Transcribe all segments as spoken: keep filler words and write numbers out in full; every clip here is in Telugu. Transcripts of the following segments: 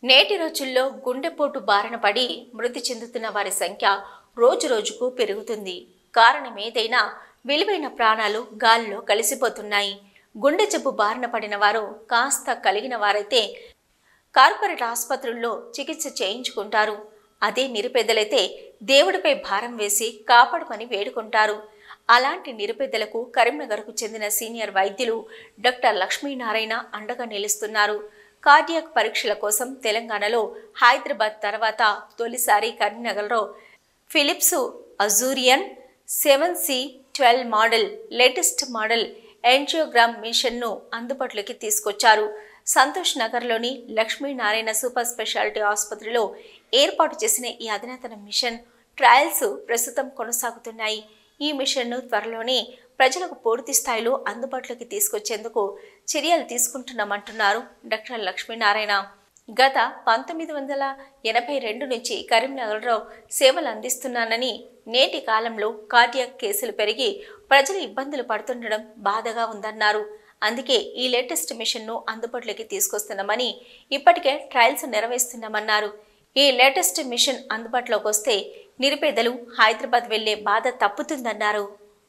నేటి రోజుల్లో గుండెపోటు బారిన పడి మృతి చెందుతున్న వారి సంఖ్య రోజురోజుకు పెరుగుతుంది. కారణమేదైనా విలువైన ప్రాణాలు గాల్లో కలిసిపోతున్నాయి. గుండె జబ్బు బారిన పడిన వారు కాస్త కలిగిన వారైతే కార్పొరేట్ ఆసుపత్రుల్లో చికిత్స చేయించుకుంటారు. అదే నిరుపేదలైతే దేవుడిపై భారం వేసి కాపాడమని వేడుకుంటారు. అలాంటి నిరుపేదలకు కరీంనగర్కు చెందిన సీనియర్ వైద్యులు డాక్టర్ లక్ష్మీనారాయణ అండగా నిలుస్తున్నారు. కార్డియాక్ పరీక్షల కోసం తెలంగాణలో హైదరాబాద్ తర్వాత తొలిసారి కరీంనగర్లో Philips Azurion seven C twelve model latest model angiogram మిషన్ను అందుబాటులోకి తీసుకొచ్చారు. సంతోష్ నగర్లోని లక్ష్మీనారాయణ సూపర్ స్పెషాలిటీ ఆసుపత్రిలో ఏర్పాటు చేసిన ఈ అధునాతన మిషన్ ట్రయల్స్ ప్రస్తుతం కొనసాగుతున్నాయి. ఈ మిషన్ను త్వరలోనే ప్రజలకు పూర్తి స్థాయిలో అందుబాటులోకి తీసుకొచ్చేందుకు చర్యలు తీసుకుంటున్నామంటున్నారు డాక్టర్ లక్ష్మీనారాయణ. గత పంతొమ్మిది వందల ఎనభై రెండు నుంచి కరీంనగర్లో సేవలు అందిస్తున్నానని, నేటి కాలంలో కార్డియాక్ కేసులు పెరిగి ప్రజలు ఇబ్బందులు పడుతుండడం బాధగా ఉందన్నారు. అందుకే ఈ లేటెస్ట్ మిషన్ను అందుబాటులోకి తీసుకొస్తున్నామని, ఇప్పటికే ట్రయల్స్ నిర్వహిస్తున్నామన్నారు. ఈ లేటెస్ట్ మిషన్ అందుబాటులోకి వస్తే నిరుపేదలు హైదరాబాద్ వెళ్లే బాధ తప్పుతుందన్నారు.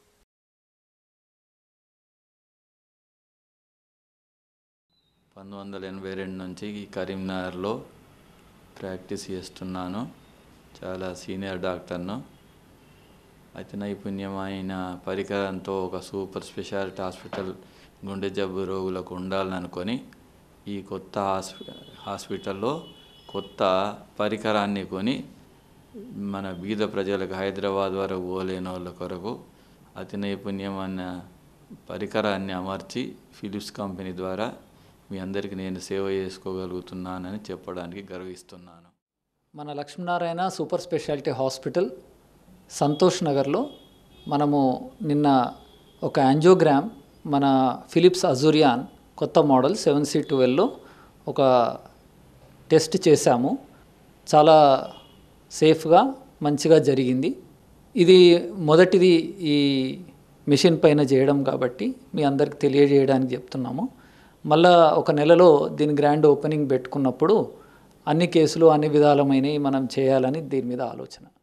పంతొమ్మిది వందల ఎనభై రెండు నుంచి కరీంనగర్లో ప్రాక్టీస్ చేస్తున్నాను. చాలా సీనియర్ డాక్టర్ను. అతి నైపుణ్యమైన పరికరంతో ఒక సూపర్ స్పెషాలిటీ హాస్పిటల్ గుండె జబ్బు రోగులకు ఉండాలని అనుకొని ఈ కొత్త హాస్పిటల్లో కొత్త పరికరాన్ని కొని మన బీద ప్రజలకు హైదరాబాద్ వరకు పోలేని వాళ్ళ కొరకు అతి నైపుణ్యమైన పరికరాన్ని అమర్చి ఫిలిప్స్ కంపెనీ ద్వారా మీ అందరికీ నేను సేవ చేసుకోగలుగుతున్నానని చెప్పడానికి గర్విస్తున్నాను. మన Lakshminarayana super speciality hospital Santosh నగర్లో మనము నిన్న ఒక యాంజియోగ్రామ్ మన ఫిలిప్స్ అజూరియాన్ కొత్త మోడల్ సెవెన్ సి ట్వెల్వ్లో ఒక టెస్ట్ చేశాము. చాలా సేఫ్గా మంచిగా జరిగింది. ఇది మొదటిది ఈ మిషన్ పైన చేయడం కాబట్టి మీ అందరికి తెలియజేయడానికి చెప్తున్నాము. మళ్ళా ఒక నెలలో దీని గ్రాండ్ ఓపెనింగ్ పెట్టుకున్నప్పుడు అన్ని కేసులు అన్ని విధాలమైనవి మనం చేయాలని దీని మీద ఆలోచన.